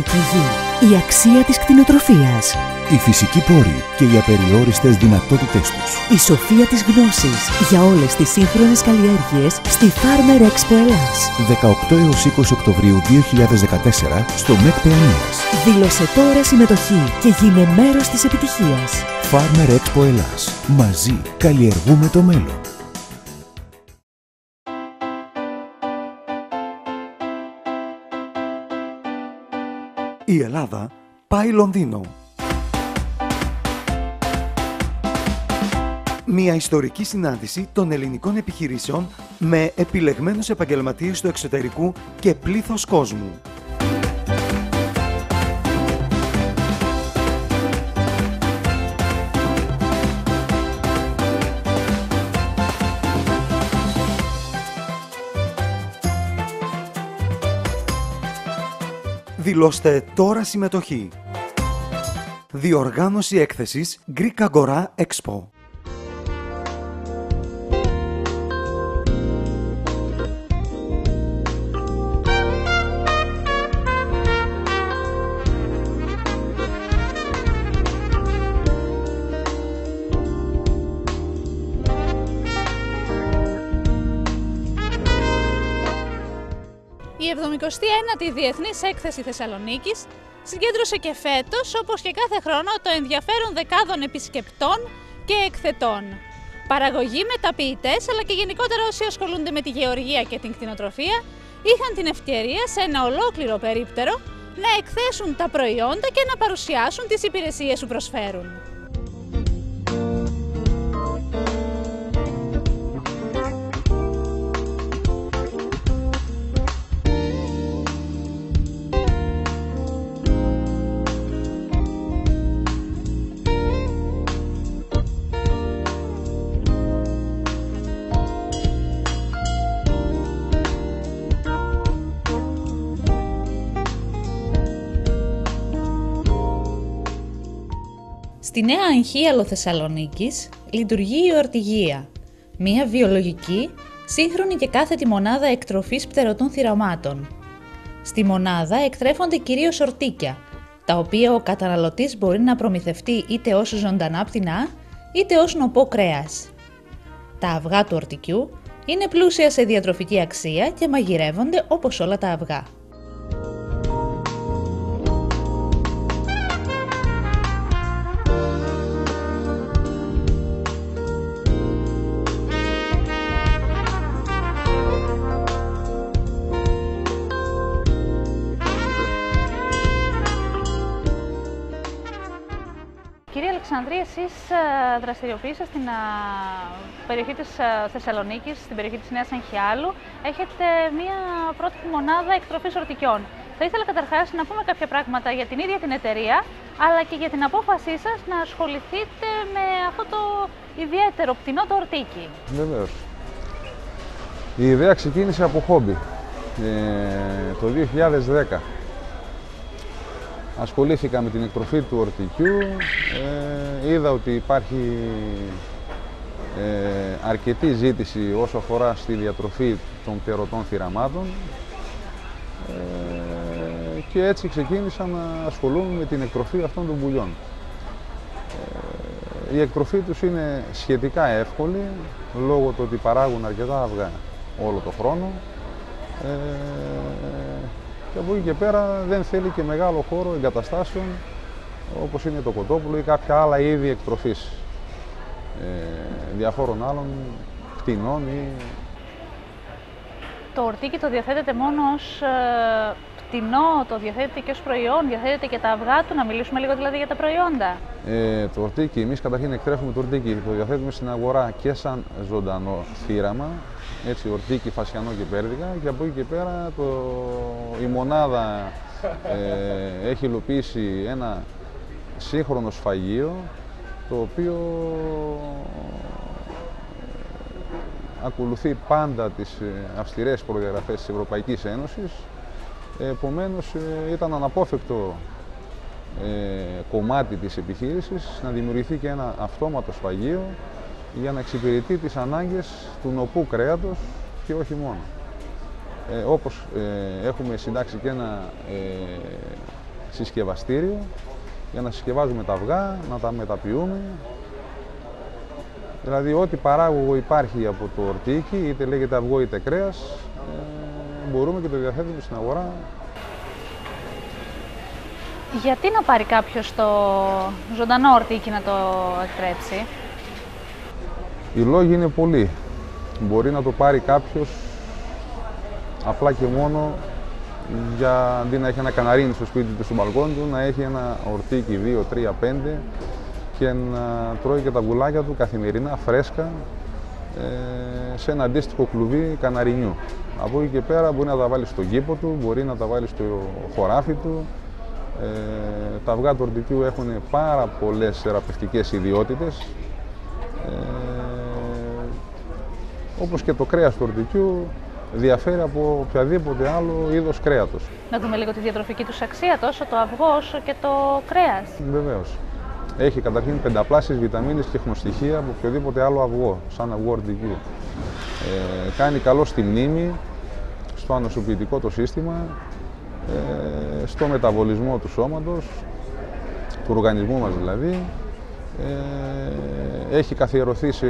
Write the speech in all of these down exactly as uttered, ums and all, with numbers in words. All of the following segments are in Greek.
και γη. Η αξία της κτηνοτροφίας. Οι φυσικοί πόροι και οι απεριόριστες δυνατότητές τους. Η σοφία της γνώσης για όλες τις σύγχρονες καλλιέργειες στη Farmer Expo Ελλάς. δεκαοκτώ έως είκοσι Οκτωβρίου δύο χιλιάδες δεκατέσσερα στο ΜΕΚ Παιανίας. Δήλωσε τώρα συμμετοχή και γίνε μέρος της επιτυχίας. Farmer Expo Ελλάς. Μαζί καλλιεργούμε το μέλλον. Η Ελλάδα πάει Λονδίνο. Μια ιστορική συνάντηση των ελληνικών επιχειρήσεων με επιλεγμένους επαγγελματίες του εξωτερικού και πλήθος κόσμου. Δηλώστε τώρα συμμετοχή. Διοργάνωση έκθεσης Greek Agora Expo. Η εβδομηκοστή ένατη Διεθνής Έκθεση Θεσσαλονίκης συγκέντρωσε και φέτος, όπως και κάθε χρόνο, το ενδιαφέρον δεκάδων επισκεπτών και εκθετών. Παραγωγοί, μεταποιητές, αλλά και γενικότερα όσοι ασχολούνται με τη γεωργία και την κτηνοτροφία, είχαν την ευκαιρία σε ένα ολόκληρο περίπτερο να εκθέσουν τα προϊόντα και να παρουσιάσουν τις υπηρεσίες που προσφέρουν. Στη Νέα Αγχίαλο Θεσσαλονίκης λειτουργεί η Ορτηγία, μια βιολογική, σύγχρονη και κάθετη μονάδα εκτροφής πτερωτών θηραμάτων. Στη μονάδα εκτρέφονται κυρίως ορτίκια, τα οποία ο καταναλωτής μπορεί να προμηθευτεί είτε ως ζωντανά πτηνά, είτε ως νοπό κρέας. Τα αυγά του ορτικιού είναι πλούσια σε διατροφική αξία και μαγειρεύονται όπως όλα τα αυγά. Κύριε Αλεξανδρή, εσείς δραστηριοποιήσατε στην περιοχή της Θεσσαλονίκης, στην περιοχή της Νέας Αγχιάλου. Έχετε μία πρώτη μονάδα εκτροφής ορτικιών. Θα ήθελα καταρχάς να πούμε κάποια πράγματα για την ίδια την εταιρεία, αλλά και για την απόφασή σας να ασχοληθείτε με αυτό το ιδιαίτερο πτηνό το ορτίκι. Βεβαίως. Η ιδέα ξεκίνησε από χόμπι ε, το δύο χιλιάδες δέκα. Ασχολήθηκα με την εκτροφή του ορτικιού, ε, είδα ότι υπάρχει ε, αρκετή ζήτηση όσο αφορά στη διατροφή των πτερωτών θηραμάτων ε, και έτσι ξεκίνησα να ασχολούμαι με την εκτροφή αυτών των πουλιών. Ε, η εκτροφή τους είναι σχετικά εύκολη λόγω του ότι παράγουν αρκετά αυγά όλο το χρόνο. Ε, Και από εκεί και πέρα δεν θέλει και μεγάλο χώρο εγκαταστάσεων όπως είναι το κοτόπουλο ή κάποια άλλα είδη εκτροφής ε, διαφόρων άλλων πτηνών. Ή... Το ορτίκι το διαθέτεται μόνο ως ε, πτηνό, το διαθέτεται και ως προϊόν, διαθέτεται και τα αυγά του, να μιλήσουμε λίγο δηλαδή για τα προϊόντα. Ε, το ορτίκι, εμείς καταρχήν εκτρέφουμε το ορτίκι, το διαθέτουμε στην αγορά και σαν ζωντανό θύραμα, έτσι ορτίκι, φασιανό και πέρδικα, και από εκεί και πέρα το, η μονάδα ε, έχει υλοποιήσει ένα σύγχρονο σφαγείο, το οποίο ακολουθεί πάντα τις αυστηρές προδιαγραφές της Ευρωπαϊκής Ένωσης. Επομένως ήταν αναπόφευκτο ε, κομμάτι της επιχείρησης να δημιουργηθεί και ένα αυτόματο σφαγείο για να εξυπηρετεί τις ανάγκες του νοπού κρέατος και όχι μόνο. Ε, όπως ε, έχουμε συντάξει και ένα ε, συσκευαστήριο για να συσκευάζουμε τα αυγά, να τα μεταποιούμε. Δηλαδή ό,τι παράγωγο υπάρχει από το ορτίκι, είτε λέγεται αυγό είτε κρέας, ε, μπορούμε και το διαθέτουμε στην αγορά. Γιατί να πάρει κάποιος το ζωντανό ορτίκι να το εκτρέψει? Οι λόγοι είναι πολλοί. Μπορεί να το πάρει κάποιος απλά και μόνο για αντί να έχει ένα καναρίνι στο σπίτι του, στο μπαλκόνι του, να έχει ένα ορτίκι δύο, τρία, πέντε και να τρώει και τα βουλάκια του καθημερινά, φρέσκα, σε ένα αντίστοιχο κλουβί καναρινιού. Από εκεί και πέρα μπορεί να τα βάλει στον κήπο του, μπορεί να τα βάλει στο χωράφι του. Ε, τα αυγά του ορτικιού έχουν πάρα πολλές θεραπευτικές ιδιότητες, ε, όπως και το κρέας του ορτικιού διαφέρει από οποιαδήποτε άλλο είδος κρέατος. Να δούμε λίγο τη διατροφική τους αξία, τόσο το αυγό όσο και το κρέας. Βεβαίως. Έχει καταρχήν πενταπλάσιες βιταμίνες και χνοστοιχεία από οποιοδήποτε άλλο αυγό, σαν αυγό ορτικιού. Ε, κάνει καλό στη μνήμη, στο ανοσοποιητικό το σύστημα, ε, στο μεταβολισμό του σώματος, του οργανισμού μας δηλαδή. Ε, έχει καθιερωθεί σε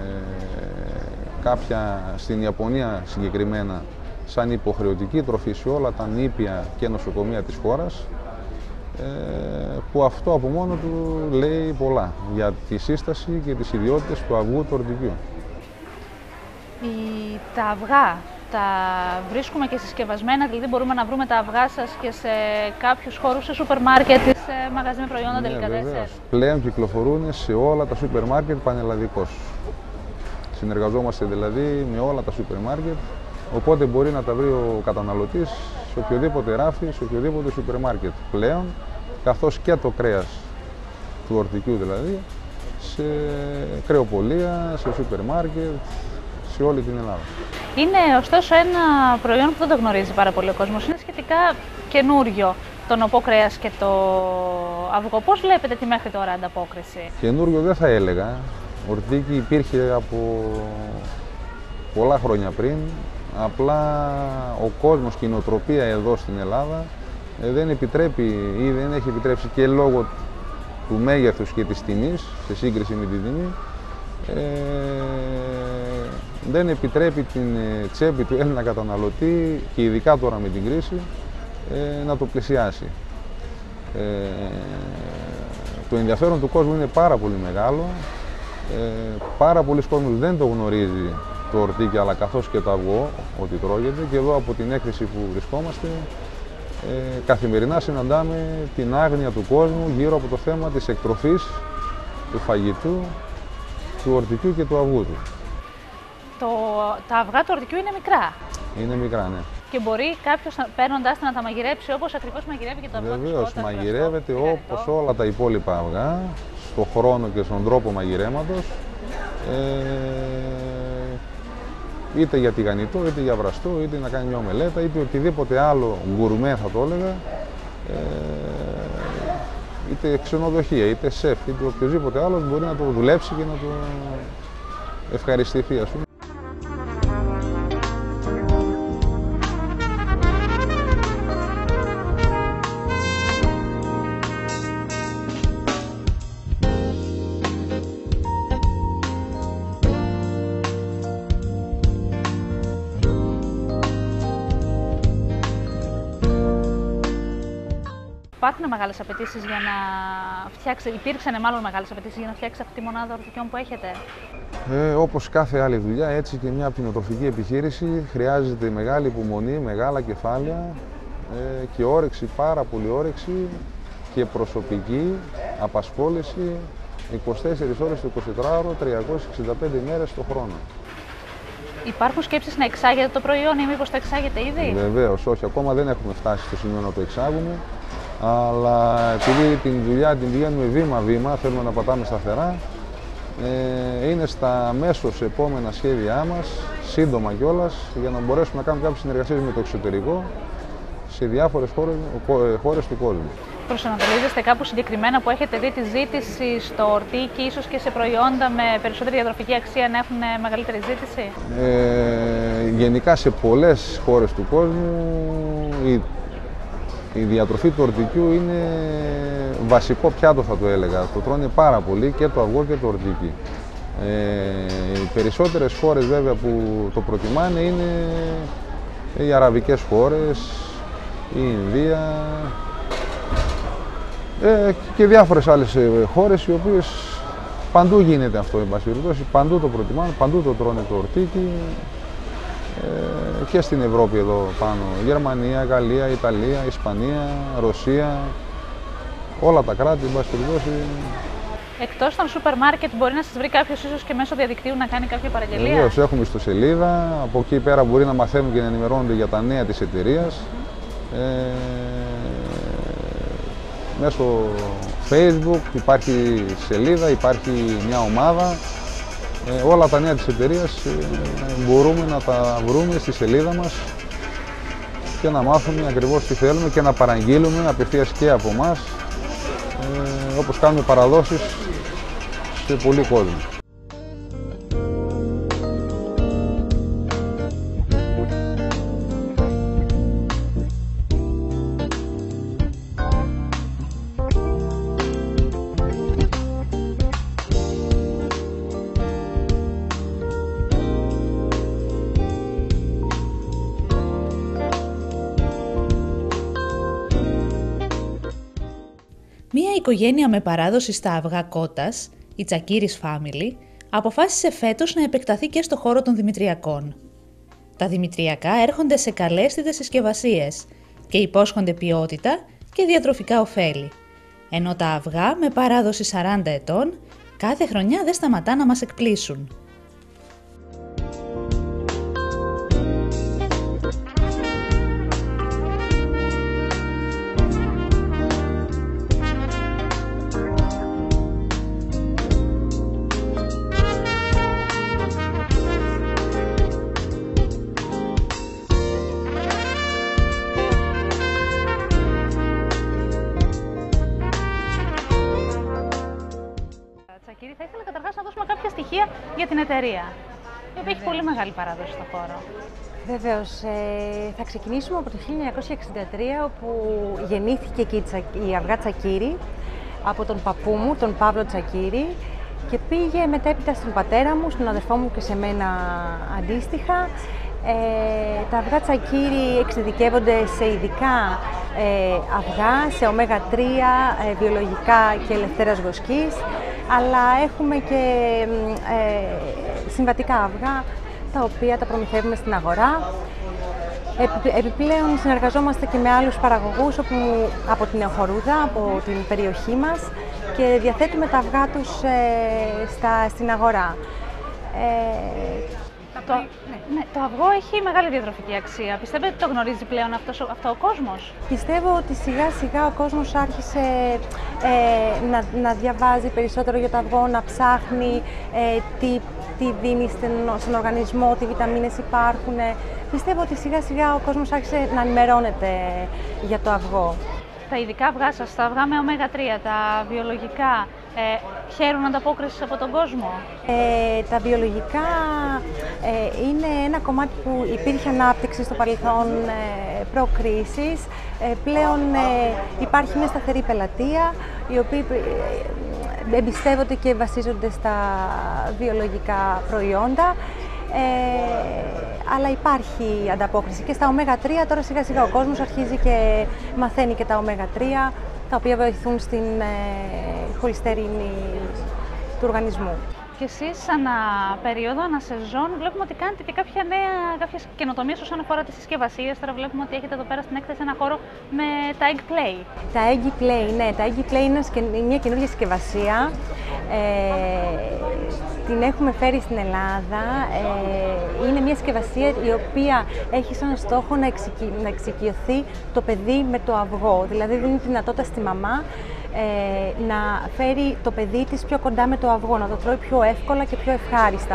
κάποια, στην Ιαπωνία συγκεκριμένα, σαν υποχρεωτική τροφή σε όλα τα νήπια και νοσοκομεία της χώρας, που αυτό από μόνο του λέει πολλά για τη σύσταση και τις ιδιότητες του αυγού του ορτικιού. Η... Τα αυγά τα βρίσκουμε και συσκευασμένα, δηλαδή μπορούμε να βρούμε τα αυγά σας και σε κάποιους χώρους, σε σούπερ μάρκετ ή σε μαγαζί με προϊόντα τελικατέσσερ. Πλέον κυκλοφορούν σε όλα τα σούπερ μάρκετ πανελλαδικώς. Συνεργαζόμαστε δηλαδή με όλα τα σούπερ μάρκετ, οπότε μπορεί να τα βρει ο καταναλωτής σε οποιοδήποτε ράφι, σε οποιοδήποτε σούπερ μάρκετ πλέον, καθώς και το κρέας του ορτικιού δηλαδή, σε κρεοπολία, σε σούπερ μάρκετ, σε όλη την Ελλάδα. Είναι ωστόσο ένα προϊόν που δεν το γνωρίζει πάρα πολύ ο κόσμος, είναι σχετικά καινούριο το νοπό κρέας και το αυγό. Πώς βλέπετε τη μέχρι τώρα ανταπόκριση? Καινούριο δεν θα έλεγα. Ορτίκι υπήρχε από πολλά χρόνια πριν, απλά ο κόσμος και η νοοτροπία εδώ στην Ελλάδα δεν επιτρέπει ή δεν έχει επιτρέψει και λόγω του μέγεθους και της τιμής, σε σύγκριση με την τιμή, ε, δεν επιτρέπει την τσέπη του Έλληνα καταναλωτή και ειδικά τώρα με την κρίση ε, να το πλησιάσει. Ε, το ενδιαφέρον του κόσμου είναι πάρα πολύ μεγάλο. Ε, πάρα πολλοί κόσμος δεν το γνωρίζει το ορτίκι, αλλά καθώς και το αυγό, ότι τρώγεται, και εδώ από την έκθεση που βρισκόμαστε ε, καθημερινά συναντάμε την άγνοια του κόσμου γύρω από το θέμα της εκτροφής, του φαγητού, του ορτικιού και του αυγού του. Το, τα αυγά του ορτικιού είναι μικρά. Είναι μικρά, ναι. Και μπορεί κάποιος παίρνοντάς τα να τα μαγειρέψει όπως ακριβώς μαγειρεύει και το αυγό. Βεβαίως, μαγειρεύεται όπως όλα τα υπόλοιπα αυγά, στον χρόνο και στον τρόπο μαγειρέματος, ε, είτε για τηγανιτό, είτε για βραστό, είτε να κάνει μια ομελέτα, είτε οτιδήποτε άλλο γκουρμέ θα το έλεγα, ε, είτε ξενοδοχεία, είτε σεφ, είτε οποιοδήποτε άλλος μπορεί να το δουλέψει και να το ευχαριστηθεί, ας πούμε. Υπάρχουν μεγάλες απαιτήσεις για να φτιάξετε, υπήρξαν μάλλον μεγάλες απαιτήσεις για να φτιάξετε αυτή τη μονάδα ορτικιών που έχετε? Ε, όπως κάθε άλλη δουλειά, έτσι και μια κτηνοτροφική επιχείρηση χρειάζεται μεγάλη υπομονή, μεγάλα κεφάλαια ε, και όρεξη, πάρα πολύ όρεξη και προσωπική απασχόληση είκοσι τέσσερις ώρες το εικοσιτετράωρο, τριακόσιες εξήντα πέντε μέρες το χρόνο. Υπάρχουν σκέψεις να εξάγετε το προϊόν ή μήπως το εξάγετε ήδη? Βεβαίως, όχι, ακόμα δεν έχουμε φτάσει στο σημείο να το εξάγουμε, αλλά επειδή την δουλειά την πηγαίνουμε βήμα-βήμα, θέλουμε να πατάμε σταθερά, ε, είναι στα αμέσως επόμενα σχέδιά μας, σύντομα κιόλας, για να μπορέσουμε να κάνουμε κάποιες συνεργασίες με το εξωτερικό σε διάφορες χώρες, χώρες του κόσμου. Προσανατολίζεστε κάπου συγκεκριμένα που έχετε δει τη ζήτηση στο ορτίκι, ίσως και σε προϊόντα με περισσότερη διατροφική αξία να έχουν μεγαλύτερη ζήτηση? Ε, γενικά σε πολλές χώρες του κόσμου η Η διατροφή του ορτικιού είναι βασικό πιάτο, θα το έλεγα. Το τρώνε πάρα πολύ και το αυγό και το ορτικί. Ε, οι περισσότερες χώρες βέβαια που το προτιμάνε είναι οι αραβικές χώρες, η Ινδία ε, και διάφορες άλλες χώρες, οι οποίες παντού γίνεται αυτό, εν πάση περιπτώσει, παντού το προτιμάνε, παντού το τρώνε το ορτίκι. Ε, και στην Ευρώπη εδώ πάνω, Γερμανία, Γαλλία, Ιταλία, Ισπανία, Ρωσία, όλα τα κράτη, εν πάση περιπτώσει. Εκτός των σούπερ μάρκετ, μπορεί να σας βρει κάποιος ίσως και μέσω διαδικτύου να κάνει κάποια παραγγελία? Βεβαίως, έχουμε ιστοσελίδα, από εκεί πέρα μπορεί να μαθαίνουν και να ενημερώνονται για τα νέα της εταιρείας. Ε, μέσω Facebook υπάρχει σελίδα, υπάρχει μια ομάδα. Ε, όλα τα νέα της εταιρείας ε, μπορούμε να τα βρούμε στη σελίδα μας και να μάθουμε ακριβώς τι θέλουμε και να παραγγείλουμε απευθείας και από εμάς, ε, όπως κάνουμε παραδόσεις σε πολύ κόσμο. Μία οικογένεια με παράδοση στα αυγά κότας, η Τσακίρης Family, αποφάσισε φέτος να επεκταθεί και στο χώρο των δημητριακών. Τα δημητριακά έρχονται σε καλέσθητες συσκευασίες και υπόσχονται ποιότητα και διατροφικά ωφέλη, ενώ τα αυγά με παράδοση σαράντα ετών κάθε χρονιά δεν σταματά να μας εκπλήσουν. Τσακίρη, θα ήθελα καταρχάς να δώσουμε κάποια στοιχεία για την εταιρεία, η οποία έχει πολύ μεγάλη παράδοση στον χώρο. Βεβαίως, ε, θα ξεκινήσουμε από το χίλια εννιακόσια εξήντα τρία, όπου γεννήθηκε και η, Τσα... η αυγά Τσακίρη από τον παππού μου, τον Παύλο Τσακίρη, και πήγε μετέπειτα στον πατέρα μου, στον αδερφό μου και σε μένα αντίστοιχα. Ε, τα αυγά Τσακίρη εξειδικεύονται σε ειδικά ε, αυγά, σε ωμέγα τρία, ε, βιολογικά και ελευθέρας βοσκής, αλλά έχουμε και ε, συμβατικά αυγά, τα οποία τα προμηθεύουμε στην αγορά. Επιπλέον συνεργαζόμαστε και με άλλους παραγωγούς όπου, από την Νεοχορούδα, από την περιοχή μας, και διαθέτουμε τα αυγά τους ε, στα, στην αγορά. Ε, Το, ναι. Ναι, το αυγό έχει μεγάλη διατροφική αξία. Πιστεύετε ότι το γνωρίζει πλέον αυτός, αυτό ο κόσμος? Πιστεύω ότι σιγά σιγά ο κόσμος άρχισε ε, να, να διαβάζει περισσότερο για το αυγό, να ψάχνει ε, τι, τι δίνει στον, στον οργανισμό, τι βιταμίνες υπάρχουν. Πιστεύω ότι σιγά σιγά ο κόσμος άρχισε να ενημερώνεται για το αυγό. Τα ειδικά αυγά σας, τα αυγά με ωμέγα τρία, τα βιολογικά, ε, χαίρουν ανταπόκριση από τον κόσμο? Ε, τα βιολογικά ε, είναι ένα κομμάτι που υπήρχε ανάπτυξη στο παρελθόν ε, προκρίσης. Ε, πλέον ε, υπάρχει μια σταθερή πελατεία, οι οποίοι ε, εμπιστεύονται και βασίζονται στα βιολογικά προϊόντα. Ε, αλλά υπάρχει ανταπόκριση και στα ωμέγα τρία. Τώρα σιγά σιγά ο κόσμος αρχίζει και μαθαίνει και τα ωμέγα τρία, τα οποία βοηθούν στην ε, χολυστερίνη του οργανισμού. Και εσείς ανά περίοδο, ανά σεζόν, βλέπουμε ότι κάνετε και κάποια νέα, κάποιες καινοτομίες όσον αφορά τις συσκευασίες. Τώρα βλέπουμε ότι έχετε εδώ πέρα στην έκθεση ένα χώρο με τα Egg Play. Τα Egg Play, ναι, τα Egg Play είναι μια καινούργια συσκευασία. Ε, την έχουμε φέρει στην Ελλάδα. Ε, είναι μια συσκευασία η οποία έχει σαν στόχο να, εξοικει, να εξοικειωθεί το παιδί με το αυγό. Δηλαδή δίνει τη δυνατότητα στη μαμά ε, να φέρει το παιδί της πιο κοντά με το αυγό, να το τρώει πιο εύκολα και πιο ευχάριστα.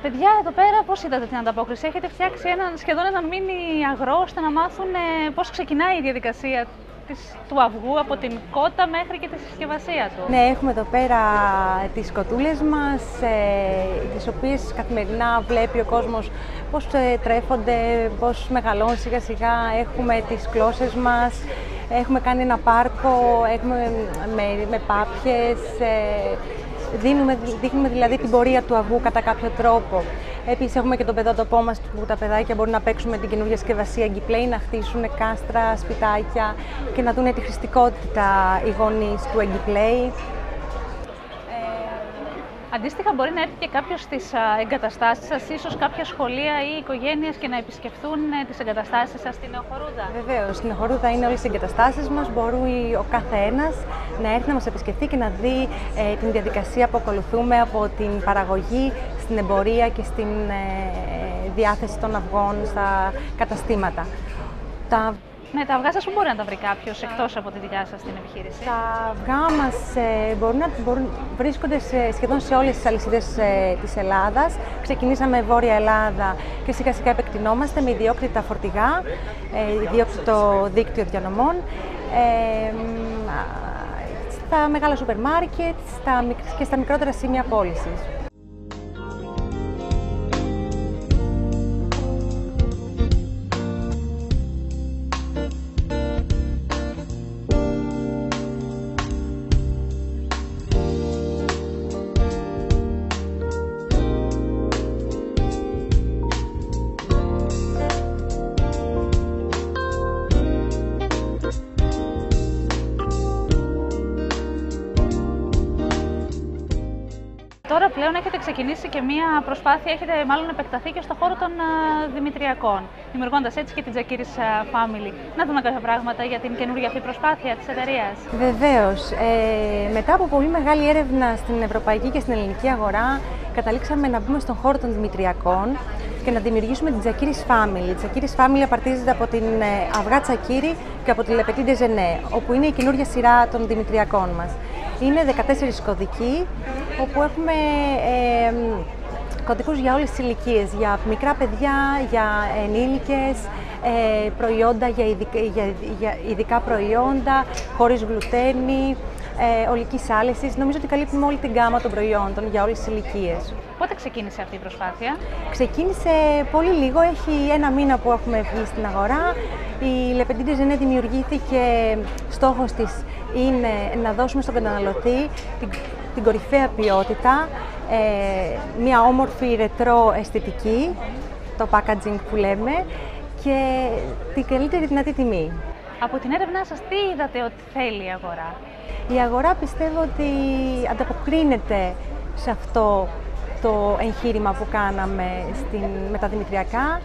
παιδιά εδώ πέρα πώς είδατε την ανταπόκριση? Έχετε φτιάξει έναν, σχεδόν έναν μίνι αγρό ώστε να μάθουν πώς ξεκινάει η διαδικασία της, του αυγού από την κότα μέχρι και τη συσκευασία του. Ναι, έχουμε εδώ πέρα τις κοτούλες μας, ε, τις οποίες καθημερινά βλέπει ο κόσμος πώς ε, τρέφονται, πώς μεγαλώνουν σιγά σιγά. Έχουμε τις κλώσες μας, έχουμε κάνει ένα πάρκο, έχουμε με, με πάπιες, ε, Δίνουμε, δείχνουμε δηλαδή την πορεία του αυγού κατά κάποιο τρόπο. Επίσης έχουμε και τον παιδότοπό μας που τα παιδάκια μπορούν να παίξουν με την καινούργια συσκευασία Γκιπλέι, να χτίσουν κάστρα, σπιτάκια και να δουν τη χρηστικότητα οι γονείς του Γκιπλέι. Αντίστοιχα, μπορεί να έρθει και κάποιος στις εγκαταστάσεις σας, ίσως κάποια σχολεία ή οικογένειες και να επισκεφθούν τις εγκαταστάσεις σας στην Νεοχορούδα. Βεβαίως, στην Νεοχορούδα είναι όλες οι εγκαταστάσεις μας. Μπορεί ο κάθε ένας να έρθει να μας επισκεφτεί και να δει ε, την διαδικασία που ακολουθούμε από την παραγωγή στην εμπορία και στην ε, διάθεση των αυγών στα καταστήματα. Τα... Ναι, τα αυγά σας που μπορεί να τα βρει κάποιος εκτός από τη δικιά σας την επιχείρηση? Τα αυγά μας ε, μπορούν να μπορούν, βρίσκονται σε, σχεδόν σε όλες τις αλυσίδες ε, της Ελλάδας. Ξεκινήσαμε Βόρεια Ελλάδα και σιγά σιγά επεκτηνόμαστε με ιδιόκτητα φορτηγά, ε, ιδιόκτητο δίκτυο διανομών, ε, στα μεγάλα σούπερ μάρκετ στα, και στα μικρότερα σημεία πώλησης. Τώρα πλέον έχετε ξεκινήσει και μία προσπάθεια, έχετε μάλλον επεκταθεί και στο χώρο των uh, Δημητριακών, δημιουργώντας έτσι και την Τζακίρης uh, Family. Να δούμε κάποια πράγματα για την καινούργια αυτή προσπάθεια της εταιρείας. Βεβαίως. Ε, μετά από πολύ μεγάλη έρευνα στην ευρωπαϊκή και στην ελληνική αγορά, καταλήξαμε να μπούμε στον χώρο των Δημητριακών και να δημιουργήσουμε την Τζακίρης Family. Η Τζακίρης Family απαρτίζεται από την uh, αυγά Τσακίρη και από τη Λεπετή Ντεζενέ, όπου είναι η καινούργια σειρά των Δημητριακών μας. Είναι δεκατέσσερις κωδικοί, όπου έχουμε ε, κωδικούς για όλες τις ηλικίες, για μικρά παιδιά, για ενήλικες, ε, προϊόντα για ειδικά, για, για ειδικά προϊόντα, χωρίς γλουτένη, ε, ολικής άλεσης. Νομίζω ότι καλύπτουμε όλη την γκάμα των προϊόντων για όλες τις ηλικίες. Πότε ξεκίνησε αυτή η προσπάθεια? Ξεκίνησε πολύ λίγο, έχει ένα μήνα που έχουμε βγει στην αγορά. Η Λεπετή Ντεζενέ δημιουργήθηκε, στόχος της είναι να δώσουμε στον καταναλωτή την, την κορυφαία ποιότητα, ε, μια όμορφη ρετρό αισθητική, το packaging που λέμε, και την καλύτερη δυνατή τιμή. Από την έρευνά σας, τι είδατε ότι θέλει η αγορά? Η αγορά πιστεύω ότι ανταποκρίνεται σε αυτό το εγχείρημα που κάναμε στην, με τα Δημητριακά.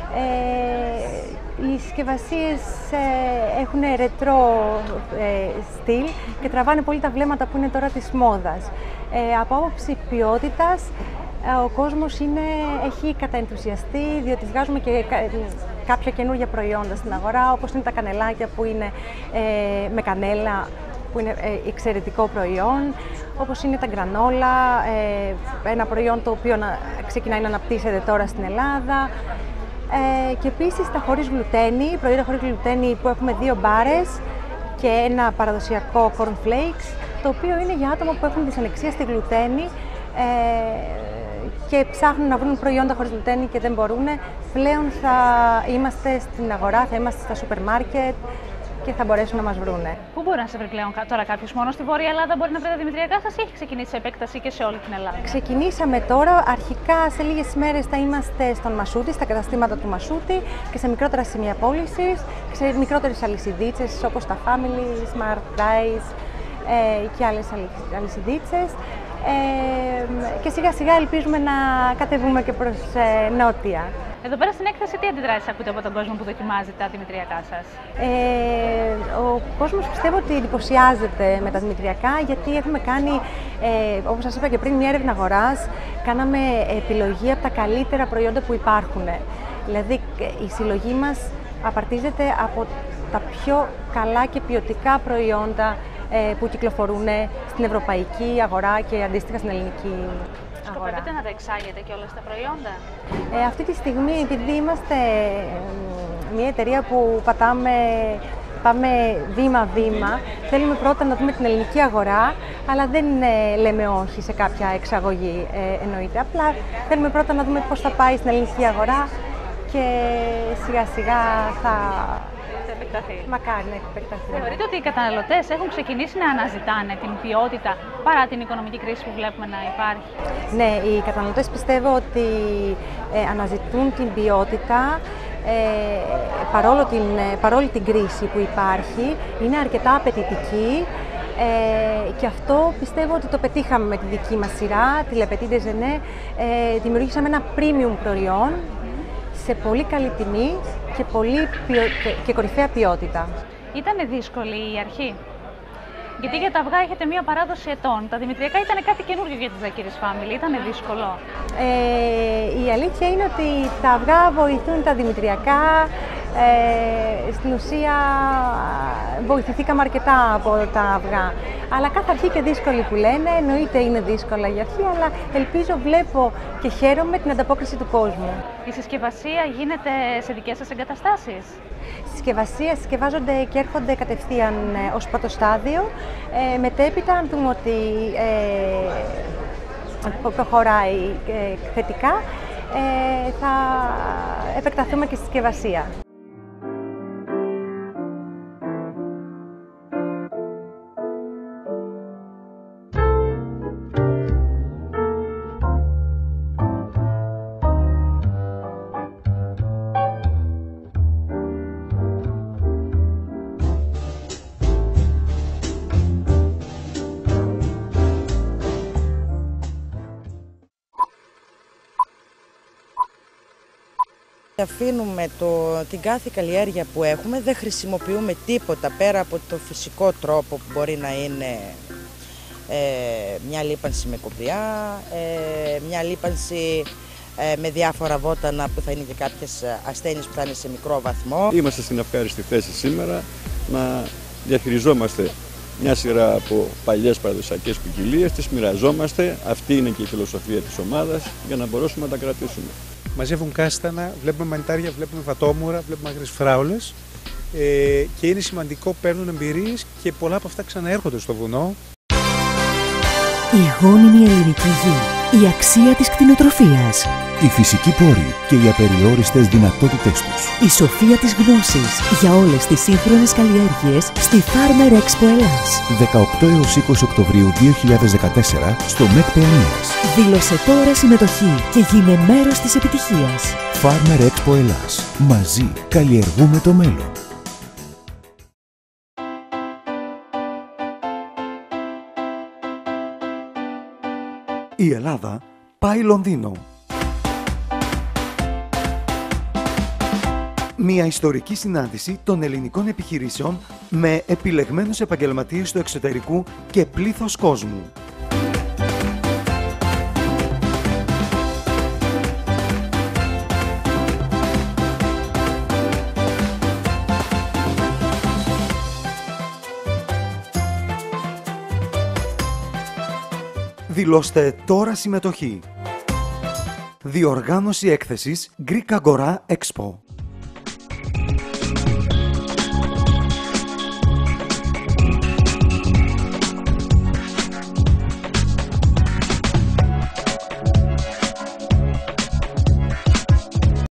Ε, οι συσκευασίες ε, έχουν ρετρό ε, στυλ και τραβάνε πολύ τα βλέμματα που είναι τώρα της μόδας. Ε, από άποψη ποιότητας, ε, ο κόσμος είναι, έχει καταενθουσιαστεί, διότι βγάζουμε και κα, κάποια καινούργια προϊόντα στην αγορά, όπως είναι τα κανελάκια που είναι ε, με κανέλα, που είναι ε, εξαιρετικό προϊόν, όπως είναι τα γκρανόλα, ε, ένα προϊόν το οποίο να, ξεκινάει να αναπτύσσεται τώρα στην Ελλάδα. Ε, και επίσης τα χωρίς γλουτένη, προϊόντα χωρίς γλουτένη που έχουμε δύο μπάρες και ένα παραδοσιακό cornflakes, το οποίο είναι για άτομα που έχουν δυσανεξία στη γλουτένη ε, και ψάχνουν να βρουν προϊόντα χωρίς γλουτένη και δεν μπορούν. Πλέον θα είμαστε στην αγορά, θα είμαστε στα σούπερ μάρκετ και θα μπορέσουν να μας βρούνε. Πού μπορεί να σε βρει πλέον τώρα κάποιος? Μόνο στη Βόρεια Ελλάδα μπορεί να βρει τα Δημητριακά σας ή έχει ξεκινήσει σε επέκταση και σε όλη την Ελλάδα? Ξεκινήσαμε τώρα. Αρχικά σε λίγες ημέρες θα είμαστε στον Μασούτη, στα καταστήματα του Μασούτη και σε μικρότερα σημεία πώλησης και σε μικρότερες αλυσιδίτσες όπως τα Family, Smart Price ε, και άλλες αλυσιδίτσες. Ε, και σιγά σιγά ελπίζουμε να κατεβούμε και προς ε, νότια. Εδώ πέρα στην έκθεση τι αντιδράσεις ακούτε από τον κόσμο που δοκιμάζει τα Δημητριακά σας? Ε, ο κόσμος πιστεύω ότι εντυπωσιάζεται με τα Δημητριακά, γιατί έχουμε κάνει, ε, όπως σας είπα και πριν, μια έρευνα αγοράς. Κάναμε επιλογή από τα καλύτερα προϊόντα που υπάρχουν. Δηλαδή η συλλογή μας απαρτίζεται από τα πιο καλά και ποιοτικά προϊόντα ε, που κυκλοφορούν στην ευρωπαϊκή αγορά και αντίστοιχα στην ελληνική. Σκοπεύετε να τα εξάγετε και όλα τα προϊόντα? Ε, αυτή τη στιγμή, επειδή είμαστε μια εταιρεία που πατάμε, πάμε βήμα-βήμα, θέλουμε πρώτα να δούμε την ελληνική αγορά, αλλά δεν ε, λέμε όχι σε κάποια εξαγωγή, ε, εννοείται. Απλά θέλουμε πρώτα να δούμε πώς θα πάει στην ελληνική αγορά και σιγά-σιγά θα... Επεκταθεί. Μακάρι να επεκταθεί. Θεωρείτε ότι οι καταναλωτές έχουν ξεκινήσει να αναζητάνε την ποιότητα παρά την οικονομική κρίση που βλέπουμε να υπάρχει? Ναι, οι καταναλωτές πιστεύω ότι ε, αναζητούν την ποιότητα ε, παρόλο την, παρόλη την κρίση που υπάρχει. Είναι αρκετά απαιτητική ε, και αυτό πιστεύω ότι το πετύχαμε με τη δική μας σειρά, τη Le Petit Déjeuner. Ε, δημιουργήσαμε ένα premium προϊόν σε πολύ καλή τιμή και, πολύ ποιο... και, και κορυφαία ποιότητα. Ήτανε δύσκολη η αρχή? Γιατί για τα αυγά έχετε μία παράδοση ετών. Τα δημητριακά ήταν κάτι καινούργιο για τη Zakiris Family. Ήτανε δύσκολο? Ε, η αλήθεια είναι ότι τα αυγά βοηθούν τα δημητριακά. Ε, στην ουσία βοηθηθήκαμε αρκετά από τα αυγά. Αλλά κάθε αρχή και δύσκολη που λένε, εννοείται είναι δύσκολα η αρχή, αλλά ελπίζω, βλέπω και χαίρομαι την ανταπόκριση του κόσμου. Η συσκευασία γίνεται σε δικές σας εγκαταστάσεις? Η συσκευασία συσκευάζονται και έρχονται κατευθείαν ε, ως πρώτο στάδιο. Ε, μετέπειτα, αν δούμε ότι ε, προχωράει ε, θετικά, ε, θα επεκταθούμε και στη συσκευασία. Αφήνουμε το, την κάθε καλλιέργεια που έχουμε, δεν χρησιμοποιούμε τίποτα πέρα από το φυσικό τρόπο που μπορεί να είναι ε, μια λίπανση με κοπριά, ε, μια λίπανση ε, με διάφορα βότανα που θα είναι και κάποιες ασθένειες που θα είναι σε μικρό βαθμό. Είμαστε στην ευχάριστη θέση σήμερα να διαχειριζόμαστε μια σειρά από παλιές παραδοσιακές ποικιλίες, τις μοιραζόμαστε, αυτή είναι και η φιλοσοφία της ομάδας για να μπορέσουμε να τα κρατήσουμε. Μαζεύουν κάστανα, βλέπουμε μανιτάρια, βλέπουμε βατόμουρα, βλέπουμε άγριες φράουλες ε, και είναι σημαντικό, παίρνουν εμπειρίες και πολλά από αυτά ξαναέρχονται στο βουνό. Η γόνιμη ελληνική γη, η αξία της κτηνοτροφίας, Οι φυσικοί πόροι και οι απεριόριστες δυνατότητές τους. η σοφία της γνώσης για όλες τις σύγχρονες καλλιέργειες στη Farmer Expo Ελλάς. δεκαοκτώ έως είκοσι Οκτωβρίου δύο χιλιάδες δεκατέσσερα στο ΜΕΚ Παιανίας. Δήλωσε τώρα συμμετοχή και γίνε μέρος της επιτυχίας. Farmer Expo Ελλάς. Μαζί καλλιεργούμε το μέλλον. Η Ελλάδα πάει Λονδίνο. Μια ιστορική συνάντηση των ελληνικών επιχειρήσεων με επιλεγμένους επαγγελματίες του εξωτερικού και πλήθος κόσμου. Δηλώστε τώρα συμμετοχή. Διοργάνωση έκθεσης Greek Agora Expo.